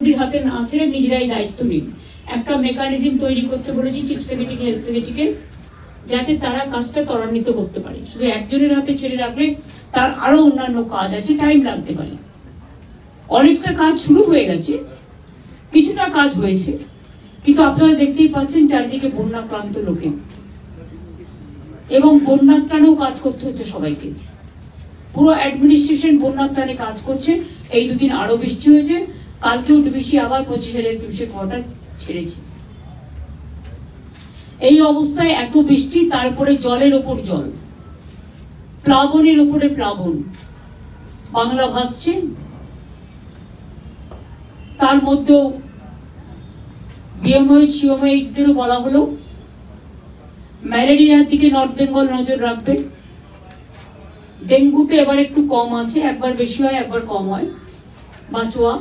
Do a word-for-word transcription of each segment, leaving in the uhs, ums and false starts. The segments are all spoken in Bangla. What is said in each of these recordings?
হাতে না ছেড়ে নিজেরাই দায়িত্ব নিন। একটা মেকানিজম তৈরি করতে বলেছি চিফ সেক্রেটারি হেলথ সেক্রেটারিকে, যাতে তারা কাজটা ত্বরান্বিত করতে পারে। শুধু একজনের হাতে ছেড়ে রাখলে তার আরো অন্যান্য কাজ আছে, টাইম লাগতে পারে। অনেকটা কাজ শুরু হয়ে গেছে, কিছুটা কাজ হয়েছে, কিন্তু আপনারা দেখতেই পাচ্ছেন চারিদিকে বন্যাক্রান্ত লোকে, এবং বন্যার ত্রাণেও কাজ করতে হচ্ছে সবাইকে। পুরো অ্যাডমিনিস্ট্রেশন বন্যার ত্রাণে কাজ করছে। এই দুদিন আরো বৃষ্টি হয়েছে, কালকেও ডিবিসি আবার পঁচিশ হাজার কিউসেক ওয়াটার ছেড়েছে। এই অবস্থায় এত বৃষ্টি, তারপরে জলের ওপর জল, প্লাবনের উপরে প্লাবন, বাংলা ভাসছে। তার মধ্যেও বিএমওএইচ সিওমওএইচদেরও বলা হলো ম্যালেরিয়ার দিকে নর্থ বেঙ্গল নজর রাখবে। ডেঙ্গুতে এবার একটু কম আছে, একবার বেশি হয় একবার কম হয়, বাঁচোয়া।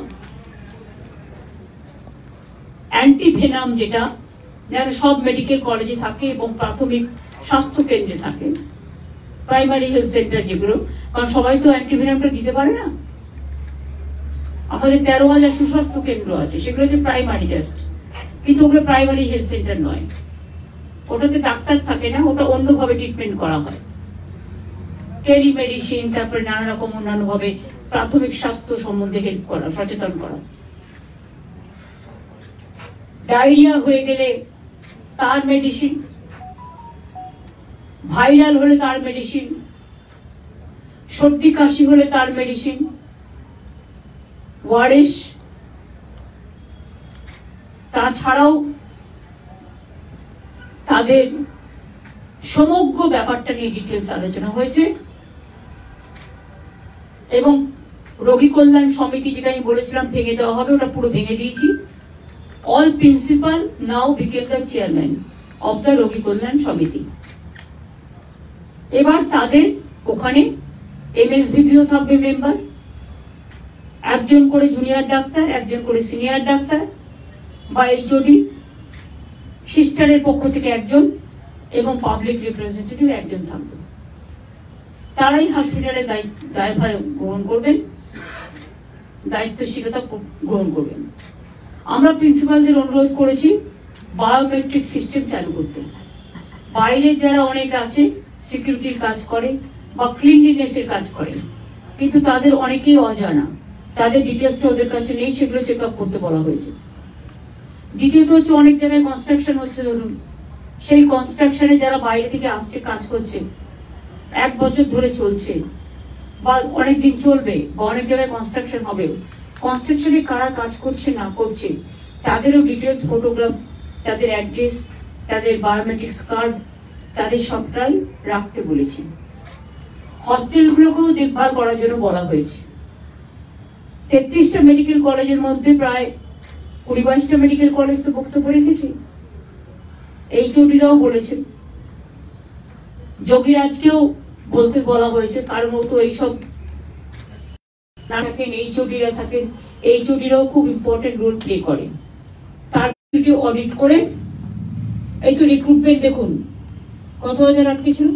অ্যান্টিভেনাম যেটা যেন সব মেডিকেল কলেজে থাকে এবং প্রাথমিক স্বাস্থ্য কেন্দ্রে থাকে, প্রাইমারি হেলথ সেন্টার যেগুলো, কারণ সবাই তো অ্যান্টিভেনামটা দিতে পারে না। আমাদের তেরো হাজার সুস্বাস্থ্য কেন্দ্র আছে, সেগুলো হচ্ছে প্রাইমারি জাস্ট, কিন্তু ওগুলো প্রাইমারি হেলথ সেন্টার নয়, ওটাতে ডাক্তার থাকে না, ওটা অন্যভাবে ট্রিটমেন্ট করা হয়। টেলিমেডিসিন, তারপরে নানা রকম অন্যান্য ভাবে প্রাথমিক স্বাস্থ্য সম্বন্ধে হেল্প করা, সচেতন করা। ডায়রিয়া হয়ে গেলে তার মেডিসিন, ভাইরাল হলে তার মেডিসিন, সর্দি কাশি হলে তার মেডিসিন, ওয়ারেস। তাছাড়াও তাদের সমগ্র ব্যাপারটা নিয়ে ডিটেলস আলোচনা হয়েছে, এবং রোগী কল্যাণ সমিতি যেটা আমি বলেছিলাম ভেঙে দেওয়া হবে, ওটা পুরো ভেঙে দিয়েছি। All principal now became the chairman of the রোগী কল্যাণ সমিতি। এবার তাদের ওখানে এমএসভিপিও থাকবে মেম্বার, একজন করে জুনিয়র ডাক্তার, একজন করে সিনিয়র ডাক্তার বা এইচওডি, সিস্টারের পক্ষ থেকে একজন, এবং পাবলিক রিপ্রেজেন্টেটিভ একজন থাকবে। তারাই হসপিটালের দায়ভার গ্রহণ করবেন, দায়িত্বশীলতা গ্রহণ করবেন। আমরা প্রিন্সিপালদের অনুরোধ করেছি বায়োমেট্রিক সিস্টেম চালু করতে। বাইরে যারা অনেক আছে সিকিউরিটির কাজ করে বা ক্লিনলিনেসের কাজ করে, কিন্তু তাদের অনেকেই অজানা, তাদের ডিটেলসটা ওদের কাছে নেই, সেগুলো চেক আপ করতে বলা হয়েছে। দ্বিতীয়ত হচ্ছে অনেক জায়গায় কনস্ট্রাকশন হচ্ছে, ধরুন সেই কনস্ট্রাকশনে যারা বাইরে থেকে আসছে কাজ করছে, এক বছর ধরে চলছে বা অনেক দিন চলবে, বা অনেক জায়গায় কনস্ট্রাকশন হবে, কনস্ট্রাকশনে কারা কাজ করছে না করছে তাদেরও ডিটেলস, ফটোগ্রাফ, তাদের অ্যাড্রেস, তাদের বায়োমেট্রিক্স কার্ড, তাদের সবটাই রাখতে বলেছি। হস্টেলগুলোকেও দেখভাল করার জন্য বলা হয়েছে। তেত্রিশটা মেডিকেল কলেজের মধ্যে প্রায় কুড়ি বাইশটা মেডিকেল কলেজ তো বক্তব্য রেখেছে, এইচওডিরাও বলেছেন, যোগীরাজকেও বলতে বলা হয়েছে, কারণ ও তো এইসব না থাকেন, এইচওডিরা থাকেন, এইচওডিরাও খুব ইম্পর্টেন্ট রোল প্লে করেন। তার অডিট করে, এই তো রিক্রুটমেন্ট দেখুন কত হাজার আটকে ছিল,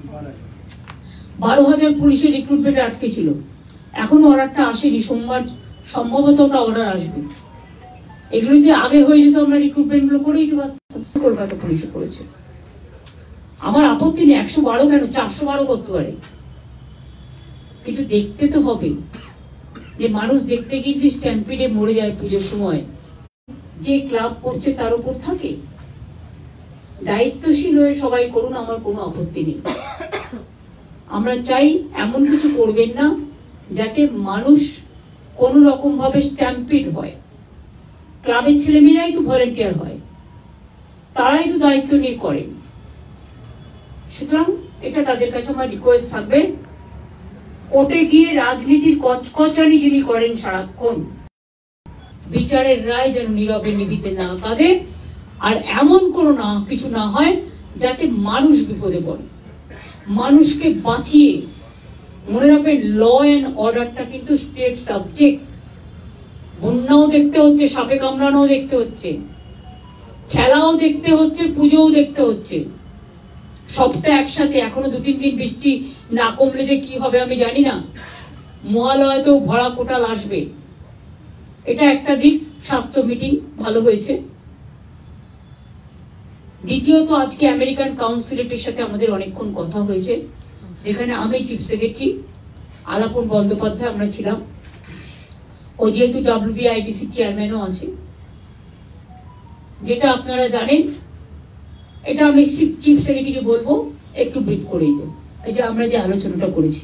বারো হাজার পুলিশের রিক্রুটমেন্ট আটকে ছিল, এখনো অর্ডারটা আসেনি, সোমবার সম্ভবত ওটা অর্ডার আসবে। এগুলো যদি আগে হয়ে যেত আমরা রিক্রুটমেন্ট গুলো করেই দিতে পারতাম। কলকাতা পুলিশে করেছে, আমার আপত্তি নেই, একশো বারো কেন, চারশো বারো করতে পারে, কিন্তু দেখতে তো হবে যে মানুষ দেখতে গিয়ে যদি স্ট্যাম্পিডে মরে যায় পুজোর সময়, যে ক্লাব করছে তার উপর থাকে। দায়িত্বশীল হয়ে সবাই করুন, আমার কোনো আপত্তি নেই। আমরা চাই এমন কিছু করবেন না যাতে মানুষ কোন রকম ভাবে স্ট্যাম্পিড হয়। ক্লাবের ছেলেমেয়েরাই তো ভলেন্টিয়ার হয়, তারাই তো দায়িত্ব নিয়ে করেন। সুতরাং এটা তাদের কাছে আমার রিকোয়েস্ট থাকবে, কোর্টে গিয়ে রাজনীতির কচকচানি যিনি করেন সারাক্ষণ, বিচারের রায় যেন নীরবে নিভিতে না কাঁদে, আর এমন কোনো না কিছু না হয় যাতে মানুষ বিপদে পড়ে। মানুষকে বাঁচিয়ে, মনে রাখবেন ল অ্যান্ড অর্ডারটা কিন্তু স্টেট সাবজেক্ট। বন্যাও দেখতে হচ্ছে, সাপে কামড়ানোও দেখতে হচ্ছে, খেলাও দেখতে হচ্ছে, পুজোও দেখতে হচ্ছে, সবটা একসাথে। এখনো দু তিন দিন বৃষ্টি না কমলে যে কি হবে আমি জানি না, মহালয়াতেও ভরা কোটাল আসবে, এটা একটা দিক। স্বাস্থ্য মিটিং ভালো হয়েছে। দ্বিতীয়ত আজকে আমেরিকান কাউন্সিলেটের সাথে আমাদের অনেকক্ষণ কথা হয়েছে, যেখানে আমি চিফ সেক্রেটারি, আলাপন বন্দ্যোপাধ্যায় আমরা ছিলাম, ও যেহেতু ডব্লিউবিআইটিসি চেয়ারম্যানও আছে। যেটা আপনারা জানেন, এটা আমি চিফ সেক্রেটারিকে বলবো একটু ব্রিফ করে দিও, এটা আমরা যে আলোচনাটা করেছি।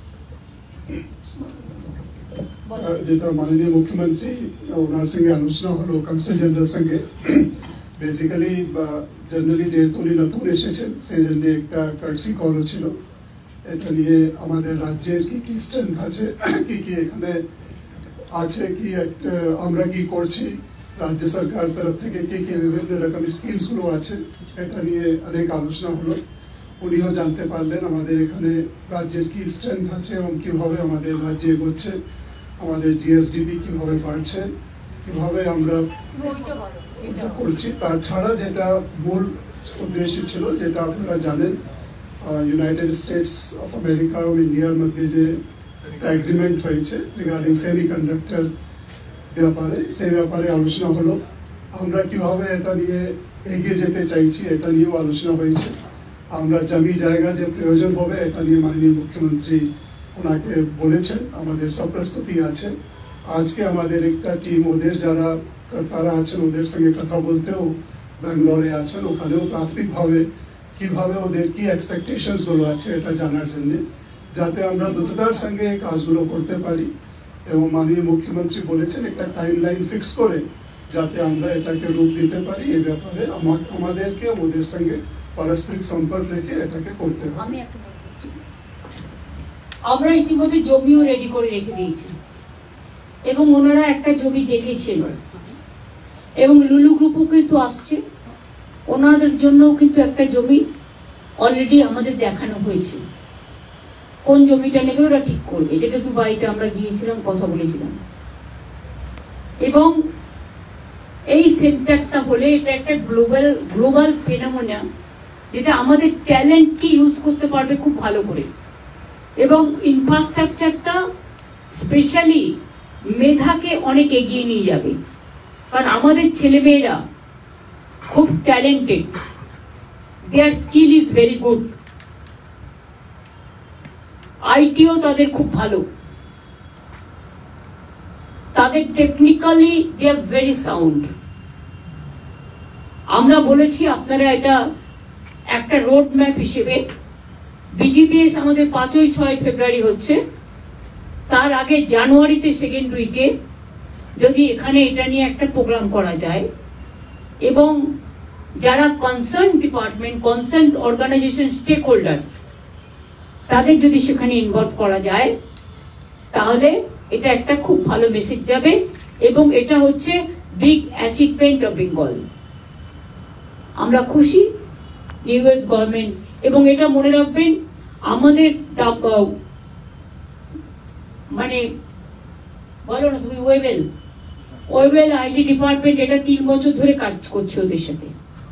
যেটা মাননীয় মুখ্যমন্ত্রী ওনার সঙ্গে আলোচনা হলো কনসাল জেনারেল সঙ্গে, বেসিক্যালি জেনারেলি যেহেতু উনি নতুন এসেছেন সেই জন্য একটা কার্টসি কল ছিল। এটা নিয়ে আমাদের রাজ্যের কি কি স্ট্রেংথ আছে, কি কি এখানে আছে, কি একটা আমরা কি করছি, রাজ্য সরকার তরফ থেকে কি কি বিভিন্ন রকম স্কিমসগুলো আছে, এটা নিয়ে অনেক আলোচনা হলো। উনিও জানতে পারলেন আমাদের এখানে রাজ্যের কি স্ট্রেংথ আছে এবং কীভাবে আমাদের রাজ্যে এগোচ্ছে, আমাদের জিএসডিপি কিভাবে বাড়ছে, কিভাবে আমরা এটা করছি। তাছাড়া যেটা মূল উদ্দেশ্য ছিল, যেটা আপনারা জানেন, ইউনাইটেড স্টেটস অফ আমেরিকা এবং ইন্ডিয়ার মধ্যে যে একটা এগ্রিমেন্ট হয়েছে রিগার্ডিং সেমিকন্ডাক্টর ব্যাপারে, সেই ব্যাপারে আলোচনা হলো। আমরা কিভাবে এটা নিয়ে এগিয়ে যেতে চাইছি এটা নিয়েও আলোচনা হয়েছে। আমরা জমি জায়গা যে প্রয়োজন হবে এটা নিয়ে মাননীয় মুখ্যমন্ত্রী ওনাকে বলেছেন, আমাদের সব প্রস্তুতি আছে। আজকে আমাদের একটা টিম ওদের যারা কর্তারা আছেন ওদের সঙ্গে কথা বলতেও ব্যাঙ্গালোরে আছেন, ওখানেও প্রাথমিকভাবে কিভাবে ওদের কি এক্সপেকটেশনসগুলো আছে এটা জানার জন্য, যাতে আমরা দ্রুততার সঙ্গে কাজগুলো করতে পারি। এবং মাননীয় মুখ্যমন্ত্রী বলেছেন একটা টাইম লাইন ফিক্স করে যাতে আমরা এটাকে রূপ দিতে পারি। এই ব্যাপারে আমাদেরকে ওদের সঙ্গে পারস্পরিক সম্পর্ক রেখে এটাকে করতে হবে। আমরা ইতিমধ্যে জমিও রেডি করে রেখে দিয়েছি এবং ওনারা একটা জমি দেখেছিল এবং লুলু গ্রুপও কিন্তু আসছে, ওনাদের জন্য কিন্তু একটা জমি অলরেডি আমাদের দেখানো হয়েছে। কোন জমিটা নেবে ওরা ঠিক করবে, যেটা দুবাইতে আমরা গিয়েছিলাম, কথা বলেছিলাম। এবং এই সেন্টারটা হলে এটা একটা গ্লোবাল গ্লোবাল ফেনোমেনা, যেটা আমাদের ট্যালেন্টকে ইউজ করতে পারবে খুব ভালো করে। এবং ইনফ্রাস্ট্রাকচারটা স্পেশালি মেধাকে অনেক এগিয়ে নিয়ে যাবে, কারণ আমাদের ছেলেমেয়েরা খুব talented, their skill is very good, আইটিও তাদের খুব ভালো, তাদের technically they are very sound. আমরা বলেছি আপনারা এটা একটা রোড ম্যাপ হিসেবে, বিজিপিএস আমাদের পাঁচই ছয় ফেব্রুয়ারি হচ্ছে, তার আগে জানুয়ারিতে সেকেন্ড উইকে যদি এখানে এটা নিয়ে একটা প্রোগ্রাম করা যায় এবং যারা concern department, concern organization, stakeholders, তাদের যদি সেখানে ইনভলভ করা যায় তাহলে এটা একটা খুব ভালো মেসেজ যাবে। এবং এটা হচ্ছে বিগ অ্যাচিভমেন্ট অফ বেঙ্গল। আমরা খুশি ইউএস গভর্নমেন্ট, এবং এটা মনে রাখবেন আমাদের মানে বলো না তুমি ওয়েবেল ওয়েবেল আইটি ডিপার্টমেন্ট এটা তিন বছর ধরে কাজ করছে ওদের সাথে।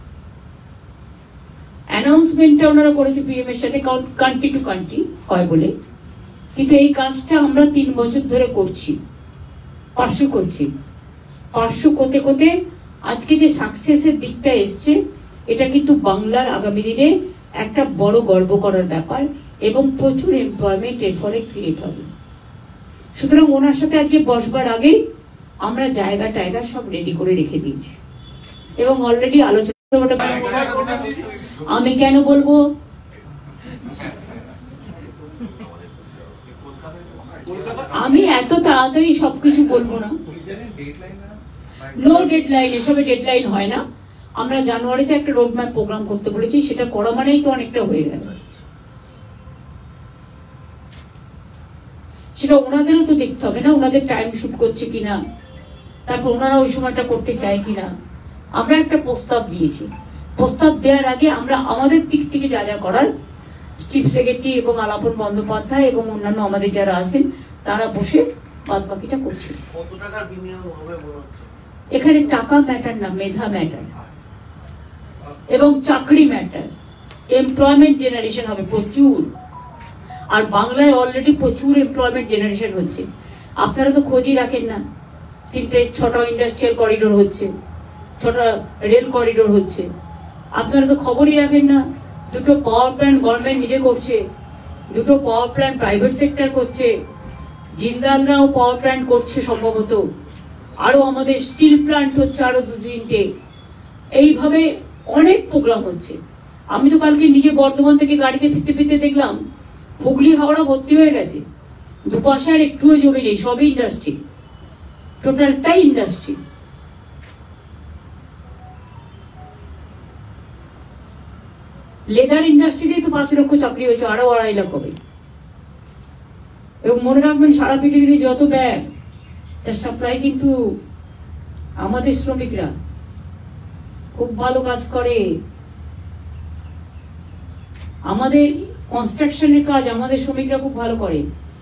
অ্যানাউন্সমেন্টটা ওনারা করেছে পিএম এর সাথে, কান্ট্রি টু কান্ট্রি হয় বলে, কিন্তু এই কাজটা আমরা তিন বছর ধরে করছি, পার্সু করছি। পার্সু করতে করতে আজকে যে সাকসেসের দিকটা এসছে, এটা কিন্তু বাংলার আগামী দিনে একটা বড় গর্ব করার ব্যাপার এবং প্রচুর এমপ্লয়মেন্ট এর ফলে ক্রিয়েট হবে। সুতরাং ওনার সাথে আজকে বসবার আগে আমরা জায়গা টায়গা সব রেডি করে রেখে দিয়েছি এবং অলরেডি আলোচনা। আমি কেন বলবো, আমি এত তাড়াতাড়ি সবকিছু বলবো না, নো ডেডলাইন, এসবে ডেডলাইন হয় না। আমরা জানুয়ারিতে একটা রোড ম্যাপ প্রোগ্রাম করতে বলেছি, সেটা করা মানেই তো অনেকটা হয়ে গেল। সেটা ওনাদেরও তো দেখতে হবে না, ওনাদের টাইম শুট করছে কিনা, তারপর ওনারা ওই সময়টা করতে চায় কিনা। আমরা একটা প্রস্তাব দিয়েছি, প্রস্তাব দেওয়ার আগে আমরা আমাদের দিক থেকে যা যা করার চিফ সেক্রেটারি এবং আলাপন বন্দ্যোপাধ্যায় এবং অন্যান্য আমাদের যারা আছেন তারা বসে বাদ বাকিটা করছে। এখানে টাকা ম্যাটার না, মেধা ম্যাটার এবং চাকরি ম্যাটার। এমপ্লয়মেন্ট জেনারেশন হবে প্রচুর, আর বাংলায় অলরেডি প্রচুর এমপ্লয়মেন্ট জেনারেশন হচ্ছে। আপনারা তো খোঁজই রাখেন না, তিনটে ছটা ইন্ডাস্ট্রিয়াল করিডোর হচ্ছে, ছটা রেল করিডোর হচ্ছে। আপনারা তো খবরই রাখেন না। দুটো পাওয়ার প্ল্যান্ট গভর্নমেন্ট নিজে করছে, দুটো পাওয়ার প্ল্যান্ট প্রাইভেট সেক্টর করছে, জিন্দালরাও পাওয়ার প্ল্যান্ট করছে সম্ভবত, আরো আমাদের স্টিল প্ল্যান্ট হচ্ছে আরো দু তিনটে। এইভাবে অনেক প্রোগ্রাম হচ্ছে। আমি তো কালকে নিজে বর্ধমান থেকে গাড়িতে ফিরতে ফিরতে দেখলাম হুগলি হাওড়া ভর্তি হয়ে গেছে, দুপাশে আর একটুও জমি নেই, সবই ইন্ডাস্ট্রি, টোটালটাই ইন্ডাস্ট্রি। লেদার ইন্ডাস্ট্রিতেই তো পাঁচ লক্ষ চাকরি হয়েছে, আরো আড়াই লাখ হবে। এবং মনে রাখবেন সারা পৃথিবীতে যত ব্যাগ তার সাপ্লাই কিন্তু আমাদের শ্রমিকরা খুব ভালো কাজ করে। আমাদের কনস্ট্রাকশনের কাজ আমাদের শ্রমিকরা খুব ভালো করে,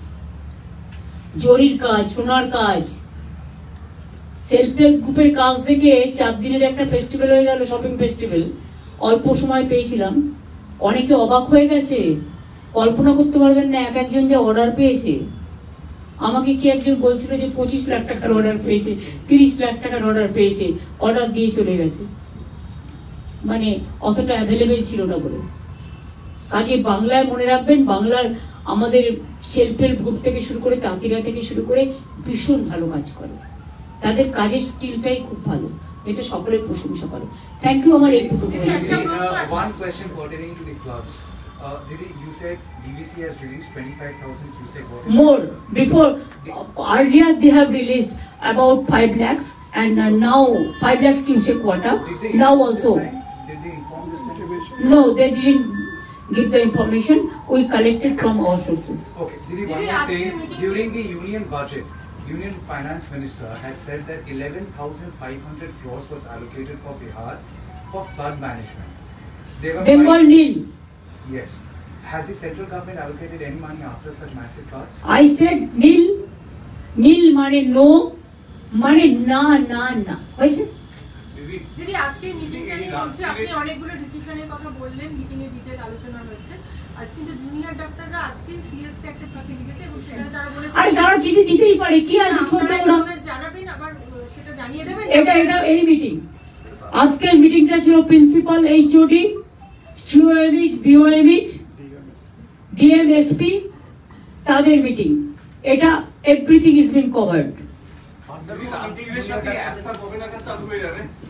জরির কাজ, সোনার কাজ, সেলফ হেল্প গ্রুপের কাজ থেকে চার দিনের একটা ফেস্টিভ্যাল হয়ে গেল, শপিং ফেস্টিভ্যাল। অল্প সময় পেয়েছিলাম, অনেকে অবাক হয়ে গেছে, কল্পনা করতে পারবেন না এক একজন যে অর্ডার পেয়েছে। আমাকে কি একজন বলছিল যে পঁচিশ লাখ টাকার অর্ডার পেয়েছে, তিরিশ লাখ টাকার অর্ডার পেয়েছে, অর্ডার দিয়ে চলে গেছে, মানে অতটা অ্যাভেলেবেল ছিল না বলে। কাজে বাংলায় মনে রাখবেন, বাংলার আমাদের সেলফ হেল্প গ্রুপ থেকে শুরু করে তাঁতিরা থেকে শুরু করে ভীষণ ভালো কাজ করে, তাদের কাজের স্কিলটাই খুব ভালো, যেটা সকলের প্রশংসা করে। Thank you. আমার এইটুকু one question pertaining to the floods. Uh, Didi, you said D V C has released twenty-five thousand cubic water. More. Before, uh, earlier they have released about five lakhs, and uh, now five lakhs cubic water. Now also. Did they inform this time? No, they didn't give the information. We collected from our sources. Okay, Didi, one more thing. During the union budget, Union Finance Minister had said that eleven thousand five hundred crores was allocated for Bihar for flood management. They were Bengal five- nil. Yes. Has the central government allocated any money after such massive floods? I said nil. Nil মানে no, মানে না না না হয়েছে। দিদি আজকে মিটিংটা নিয়ে বলছে, আপনি অনেকগুলো ডিসিশনের কথা বললেন, মিটিং এ ডিটেইল আলোচনা হয়েছে, আর কিন্তু জুনিয়র ডাক্তাররা আজকে সিএস কে একটা চিঠি লিখেছে এবং সেটা তারা বলেছে আরে তারা চিঠি দিতেই পারে, কি আছে ছোট ওরা। জানাবেন, আবার সেটা জানিয়ে দেবেন। এটা এটা এই মিটিং, আজকের মিটিংটা ছিল principal, HOD, COMH, BOMH, DMSP, তাদের মিটিং। এটা everything is been covered. Integration কি একটা কবে নাগাদ চালু হয়ে যাবে?